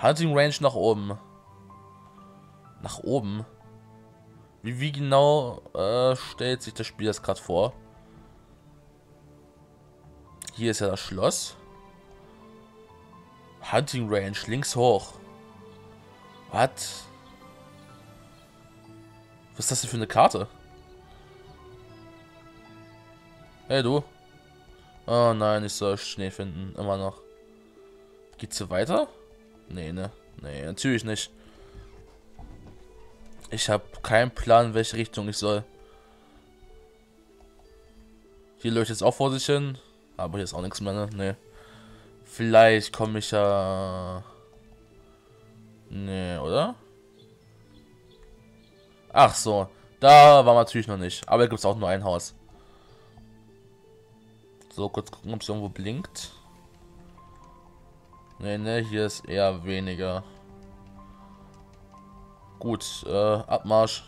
Hunting Range nach oben. Nach oben? Wie genau stellt sich das Spiel das gerade vor? Hier ist ja das Schloss. Hunting Range, links hoch. Was? Was ist das denn für eine Karte? Hey du. Oh nein, ich soll Schnee finden. Immer noch. Geht's hier weiter? Nee, ne? Nee, natürlich nicht. Ich habe keinen Plan, in welche Richtung ich soll. Hier leuchtet es auch vor sich hin. Aber hier ist auch nichts mehr, ne? Nee. Vielleicht komme ich ja... Nee, oder? Ach so. Da war man natürlich noch nicht. Aber hier gibt es auch nur ein Haus. So, kurz gucken, ob es irgendwo blinkt. Nee, ne, hier ist eher weniger. Gut, Abmarsch.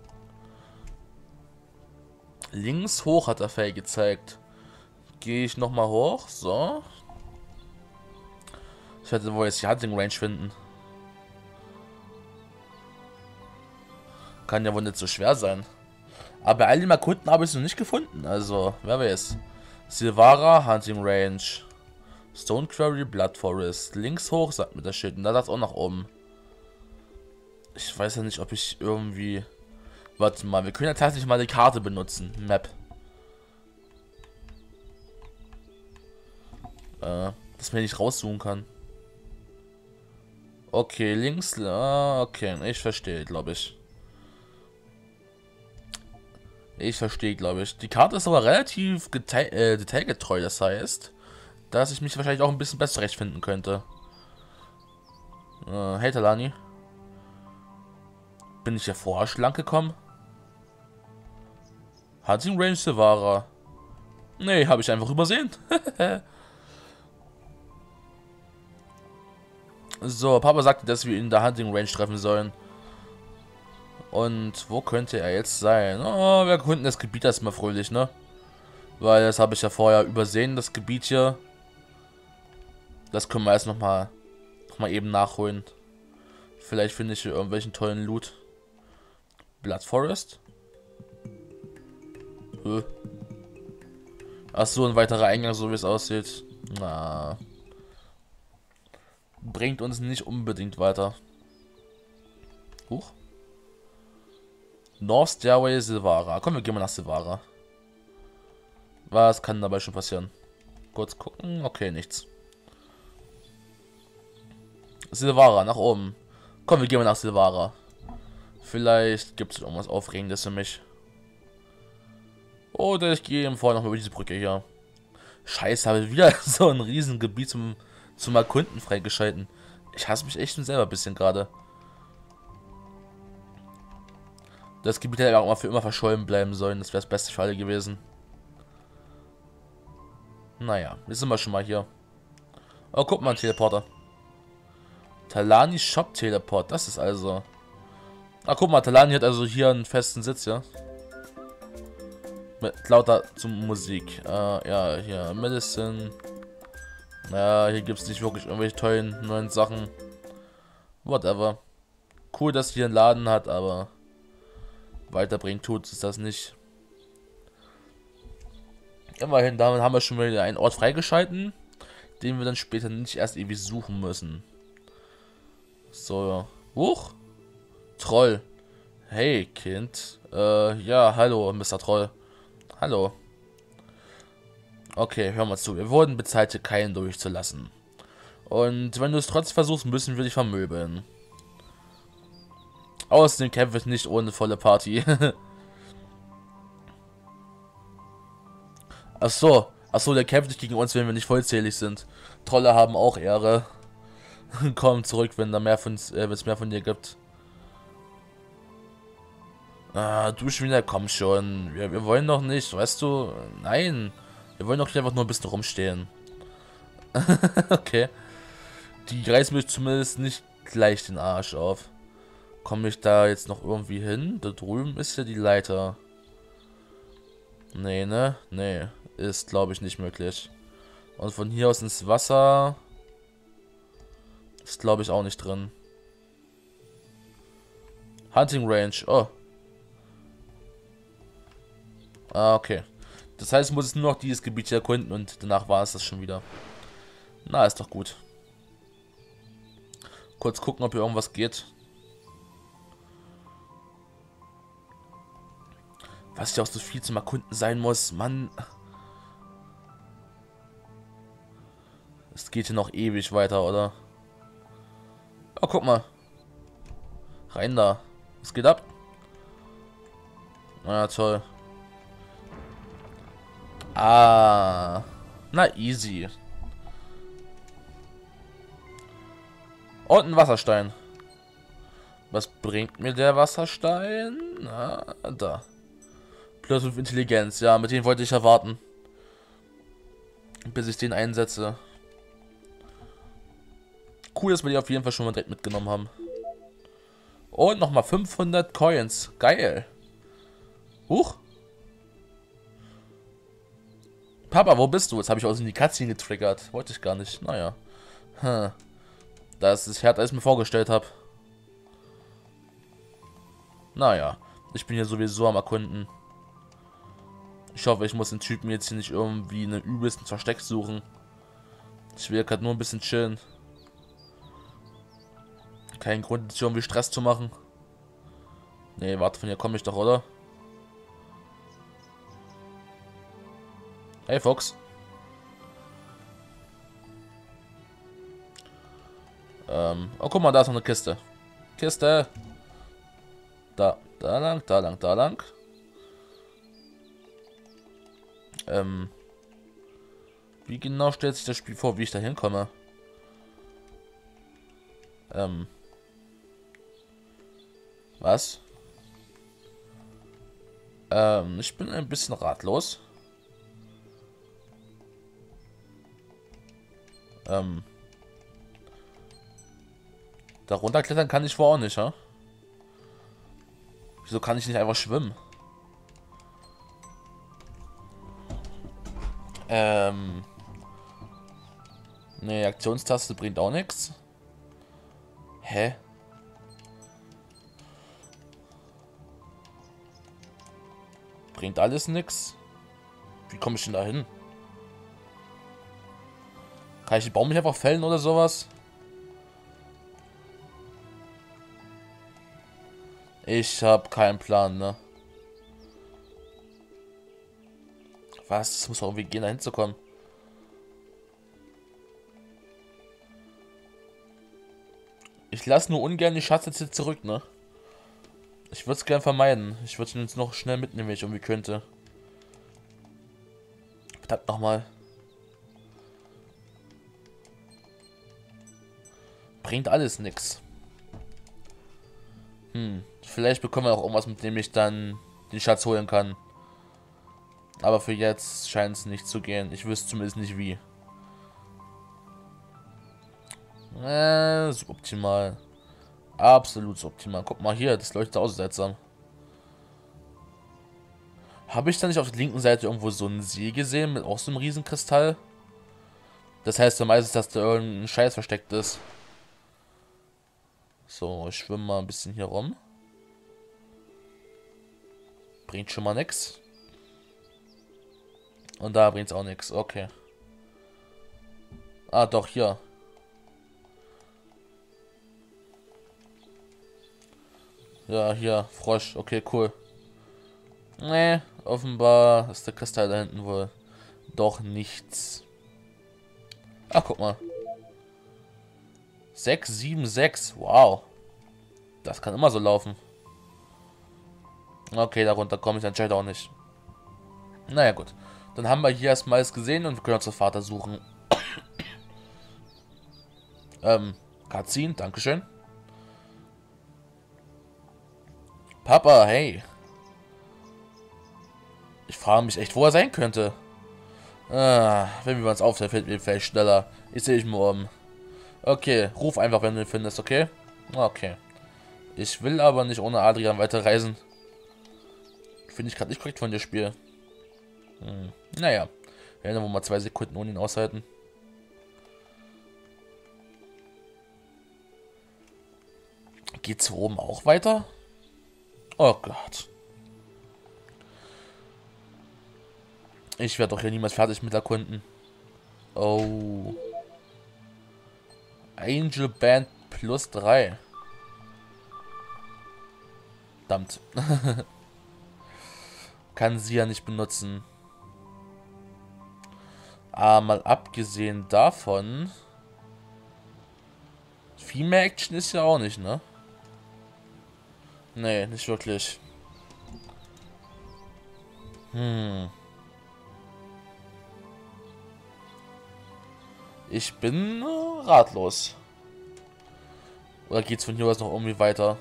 Links hoch hat der Fell gezeigt. Gehe ich nochmal hoch. So. Ich werde wohl jetzt die Hunting Range finden. Kann ja wohl nicht so schwer sein. Aber bei all dem Erkunden habe ich es noch nicht gefunden. Also, wer weiß. Silvara, Hunting Range. Stone Quarry, Blood Forest. Links hoch, sagt mir das Schild. Und da das auch nach oben. Ich weiß ja nicht, ob ich irgendwie... Warte mal, wir können ja tatsächlich mal die Karte benutzen. Map. Dass man nicht rauszoomen kann. Okay, links... okay, ich verstehe, glaube ich. Ich verstehe, glaube ich. Die Karte ist aber relativ detailgetreu, das heißt, dass ich mich wahrscheinlich auch ein bisschen besser zurechtfinden könnte. Hey Talani. Bin ich ja vorher schlank gekommen? Hunting Range Silvara. Nee, habe ich einfach übersehen. So, Papa sagte, dass wir ihn in der Hunting Range treffen sollen. Und wo könnte er jetzt sein? Oh, wir erkunden das Gebiet erstmal fröhlich, ne? Weil das habe ich ja vorher übersehen, das Gebiet hier. Das können wir erst noch mal eben nachholen. Vielleicht finde ich hier irgendwelchen tollen Loot. Blood Forest? Achso, ein weiterer Eingang, so wie es aussieht. Na. Bringt uns nicht unbedingt weiter. Huch. North Stairway Silvara. Komm, wir gehen mal nach Silvara. Was kann dabei schon passieren? Kurz gucken. Okay, nichts. Silvara, nach oben. Komm, wir gehen mal nach Silvara. Vielleicht gibt es irgendwas Aufregendes für mich. Oder ich gehe eben vorher noch über diese Brücke hier. Scheiße, habe ich wieder so ein Riesengebiet zum Erkunden freigeschalten. Ich hasse mich echt selber ein bisschen gerade. Das Gebiet hätte auch mal für immer verschollen bleiben sollen. Das wäre das Beste für alle gewesen. Naja, jetzt sind wir schon mal hier. Oh, guck mal, ein Teleporter. Talani Shop Teleport, das ist also... Ah, guck mal, Talani hat also hier einen festen Sitz, ja. Mit lauter zum Musik. Ja, hier, Medicine. Ja, hier gibt es nicht wirklich irgendwelche tollen neuen Sachen. Whatever. Cool, dass hier einen Laden hat, aber... weiterbringen tut es das nicht. Immerhin, damit haben wir schon wieder einen Ort freigeschalten, den wir dann später nicht erst ewig suchen müssen. So. Huch. Troll. Hey, Kind. Ja, hallo, Mr. Troll. Hallo. Okay, hör mal zu. Wir wurden bezahlt, hier keinen durchzulassen. Und wenn du es trotzdem versuchst, müssen wir dich vermöbeln. Außerdem kämpfe ich nicht ohne volle Party. Ach so, der kämpft nicht gegen uns, wenn wir nicht vollzählig sind. Trolle haben auch Ehre. Komm zurück, wenn da mehr von, wenn es mehr von dir gibt. Ah, du schon wieder, komm schon. Wir wollen doch nicht, weißt du? Nein. Wir wollen doch nicht einfach nur ein bisschen rumstehen. Okay. Die reißen mich zumindest nicht gleich den Arsch auf. Komme ich da jetzt noch irgendwie hin? Da drüben ist ja die Leiter. Nee, ne? Nee. Ist, glaube ich, nicht möglich. Und von hier aus ins Wasser. Ist, glaube ich, auch nicht drin. Hunting Range. Oh. Ah, okay. Das heißt, ich muss jetzt nur noch dieses Gebiet hier erkunden und danach war es das schon wieder. Na, ist doch gut. Kurz gucken, ob hier irgendwas geht. Was ja auch so viel zum Erkunden sein muss. Mann. Es geht hier noch ewig weiter, oder? Oh, guck mal. Rein da. Was geht ab? Na, toll. Ah. Na, easy. Und ein Wasserstein. Was bringt mir der Wasserstein? Na, da. Plus 5 Intelligenz. Ja, mit dem wollte ich erwarten. Bis ich den einsetze. Cool, dass wir die auf jeden Fall schon mal direkt mitgenommen haben. Und nochmal 500 Coins. Geil. Huch. Papa, wo bist du? Jetzt habe ich aus in die Cutscene getriggert. Wollte ich gar nicht. Naja. Hm. Das ist härter, als ich mir vorgestellt habe. Naja. Ich bin hier sowieso am Erkunden. Ich hoffe, ich muss den Typen jetzt hier nicht irgendwie einen übelsten Versteck suchen. Ich will gerade nur ein bisschen chillen. Kein Grund, jetzt irgendwie Stress zu machen. Nee, warte, von hier komme ich doch, oder? Hey, Fox. Oh, guck mal, da ist noch eine Kiste. Kiste. Da lang, da lang, da lang. Wie genau stellt sich das Spiel vor, wie ich da hinkomme? Was? Ich bin ein bisschen ratlos. Darunter klettern kann ich wohl auch nicht, ha? Wieso kann ich nicht einfach schwimmen? Ne, Aktionstaste bringt auch nichts. Hä? Bringt alles nichts? Wie komme ich denn da hin? Kann ich den Baum nicht einfach fällen oder sowas? Ich habe keinen Plan, ne? Was? Es muss auch irgendwie gehen, da hinzukommen. Ich lasse nur ungern die Schatzsätze zurück, ne? Ich würde es gern vermeiden. Ich würde ihn jetzt noch schnell mitnehmen, wenn ich irgendwie könnte. Verdammt nochmal. Bringt alles nix. Vielleicht bekommen wir auch irgendwas, mit dem ich dann den Schatz holen kann. Aber für jetzt scheint es nicht zu gehen. Ich wüsste zumindest nicht wie. Suboptimal. Absolut suboptimal. Guck mal hier, das leuchtet auch seltsam. Habe ich da nicht auf der linken Seite irgendwo so einen See gesehen mit auch so einem Riesenkristall? Das heißt ja meistens, dass da irgendein Scheiß versteckt ist. So, ich schwimme mal ein bisschen hier rum. Bringt schon mal nix. Und da bringt es auch nichts. Okay. Ah, doch, hier. Ja, hier, Frosch. Okay, cool. Nee, offenbar ist der Kristall da hinten wohl doch nichts. Ach, guck mal. 676. Wow. Das kann immer so laufen. Okay, darunter komme ich anscheinend auch nicht. Naja, gut. Dann haben wir hier erstmal alles gesehen und wir können uns den Vater suchen. Cutscene, dankeschön. Papa, hey. Ich frage mich echt, wo er sein könnte. Wenn wir uns aufteilen, fällt mir vielleicht schneller. Ich sehe mich mal um. Okay, ruf einfach, wenn du ihn findest, okay? Okay. Ich will aber nicht ohne Adrian weiterreisen. Finde ich gerade nicht korrekt von dir, Spiel. Naja. Wir werden wohl mal 2 Sekunden ohne ihn aushalten. Geht's hier oben auch weiter? Oh Gott. Ich werde doch hier niemals fertig mit erkunden. Oh. Angel Band +3. Verdammt. Kann sie ja nicht benutzen. Aber mal abgesehen davon... Female Action ist ja auch nicht, ne? Nee, nicht wirklich. Ich bin ratlos. Oder geht's von hier aus noch irgendwie weiter?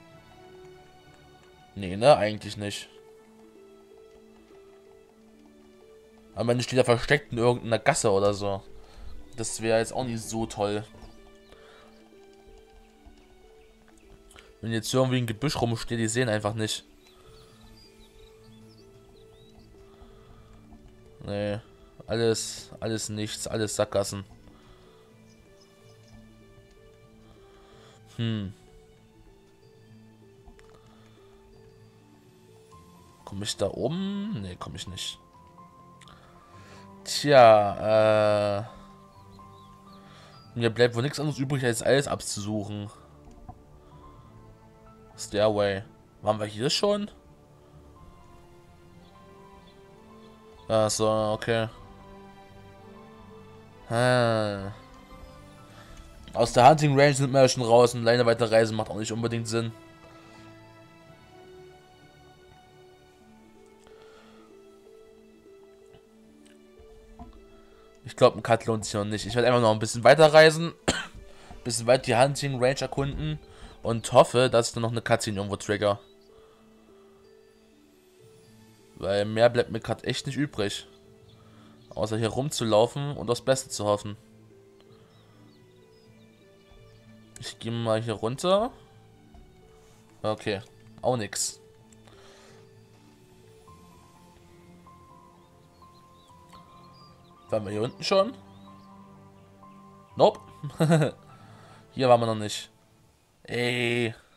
Nee, ne? Eigentlich nicht. Aber wenn steht ja versteckt in irgendeiner Gasse oder so. Das wäre jetzt auch nicht so toll. Wenn jetzt irgendwie ein Gebüsch rumsteht, die sehen einfach nicht. Nee. Alles nichts, alles Sackgassen. Komme ich da oben? Nee, komme ich nicht. Tja, mir bleibt wohl nichts anderes übrig, als alles abzusuchen. Stairway. Waren wir hier schon? Ach so, okay. Aus der Hunting Range sind wir ja schon raus und alleine weiter reisen macht auch nicht unbedingt Sinn. Ich glaube, ein Cut lohnt sich noch nicht. Ich werde einfach noch ein bisschen weiter reisen. Ein bisschen weit die Hunting Range erkunden. Und hoffe, dass ich dann noch eine Cutscene irgendwo trigger. Weil mehr bleibt mir gerade echt nicht übrig. Außer hier rumzulaufen und aufs Beste zu hoffen. Ich gehe mal hier runter. Okay, auch nix. Waren wir hier unten schon? Nope. Hier waren wir noch nicht. Ey.